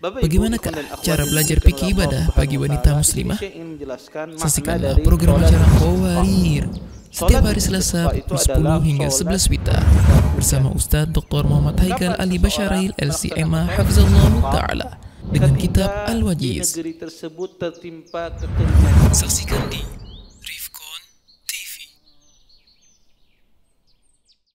Bagaimanakah cara belajar fikih ibadah bagi wanita muslimah? Saksikanlah program acara Qawarir setiap hari Selasa pukul 10 hingga 11 WITA bersama Ustaz Dr. Muhammad Haikal Ali Basyarail LCMA Hafizallahu Ta'ala dengan kitab Al-Wajiz. Saksikan di